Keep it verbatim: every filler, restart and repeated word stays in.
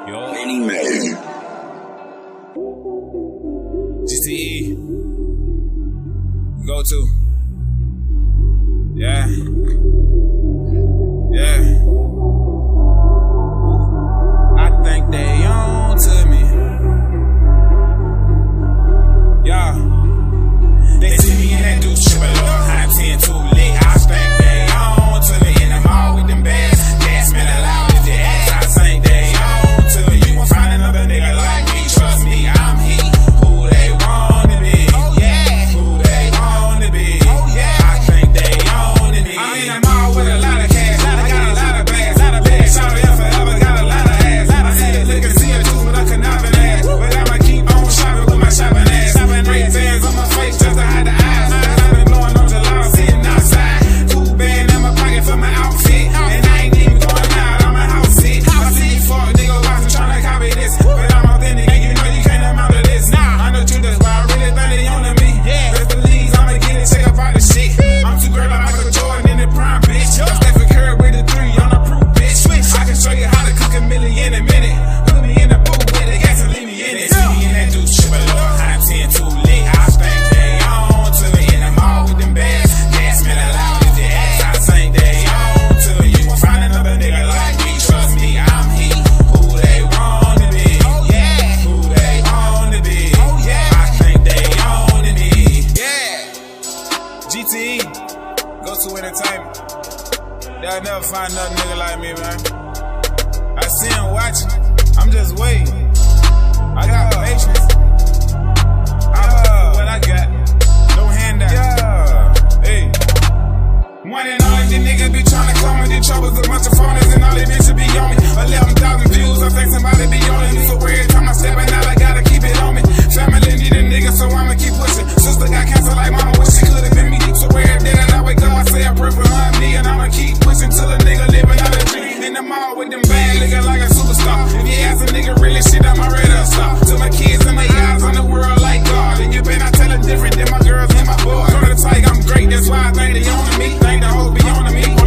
Many men. G T E. Go to. Yeah. Yeah. I think they on to me. Yeah. They see me in that douche, triple up, high ten too late. I think they on to me. In the mall with them bags, gas man loud as the ass. I think they on to me. You won't find another nigga like me. Trust me, I'm he who they want to be. Yeah, who they want to be. Oh yeah, I think they on to me. I'm in the mall with a lot of cash. I got a lot of bags, lot of bags. Shawty up forever, got a lot of ass. I see the liquor, see a juice with a conniving ass. But I'ma keep on shopping with my shopping ass. Great fans on my face just to hide the eyes. I've been blowing on July, sitting outside. Cool band in my pocket for my outfit. And I ain't even going out, I'm a house sit. I see fuck nigga watching trying to copy this. But I'm authentic and you know you can't amount to this. Nah, I know you that's why I really think they on to me. Best believe I'ma get it, check up out the shit. I'm too great like Michael Jordan in the prime, bitch. I'm Stephen Curry with the three on the proof, bitch. I can show you how to cook a million in a minute. Put me in the booth with the gas and leave me in it. See me in that douche, triple up, high ten too late. I think they on to me. In the mall with them bags, gas man loud as the ass. I think they on to me. You won't find another nigga like me. Trust me, I'm he who they want to be. Yeah, who they want to be. Oh yeah, I think they on to me. Yeah, G T E, go to entertainment. They'll never find another nigga like me, man. I see him watching, I'm just waiting. I got patience. I'm uh, what I got, no handout. Yeah, hey. One and all these niggas be tryna call me. These troubles, a bunch of phonies and all these bitches be on me. eleven thousand views, I think somebody be on me. So every time I step out, I gotta keep it on me. Family need a nigga, so I'ma keep pushing. Sister got cancer like mama, wish she could've been me. So every day that I wake up, I say I pray for her and me. And I'ma keep pushing till a nigga living out a dream. In the mall with them bags, looking like a superstar. If you ask a nigga really shit, I'm already a star. To my kids and my eyes on the world like God. And you better tell them different than my girls and my boys. Go to the tiger, I'm great, that's why I think they on to me. Think the hoes be on to me.